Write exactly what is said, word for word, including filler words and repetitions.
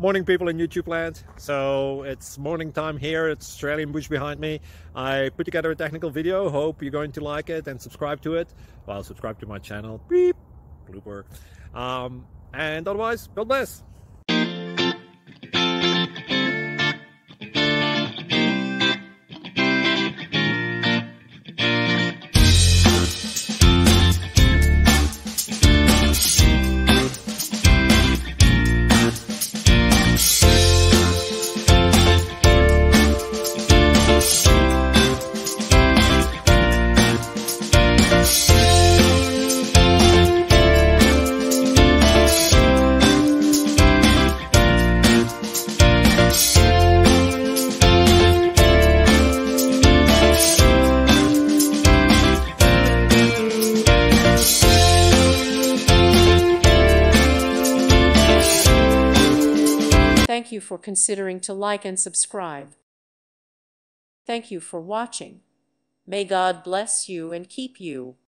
Morning, people in YouTube land. So it's morning time here. It's Australian bush behind me. I put together a technical video. Hope you're going to like it and subscribe to it. Well, subscribe to my channel. Beep. Blooper. Um, and otherwise, God bless. Thank you for considering to like and subscribe. Thank you for watching. May God bless you and keep you.